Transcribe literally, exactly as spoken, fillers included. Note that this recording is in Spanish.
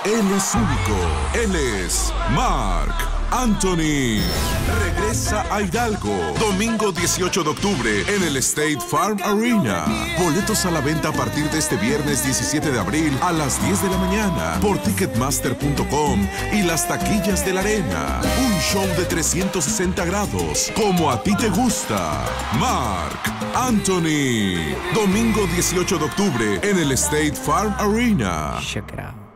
Él es único. Él es Marc Anthony. Regresa a Hidalgo. Domingo dieciocho de octubre en el State Farm Arena. Boletos a la venta a partir de este viernes diecisiete de abril a las diez de la mañana por ticketmaster punto com y las taquillas de la arena. Un show de trescientos sesenta grados, como a ti te gusta. Marc Anthony. Domingo dieciocho de octubre en el State Farm Arena. Check it out.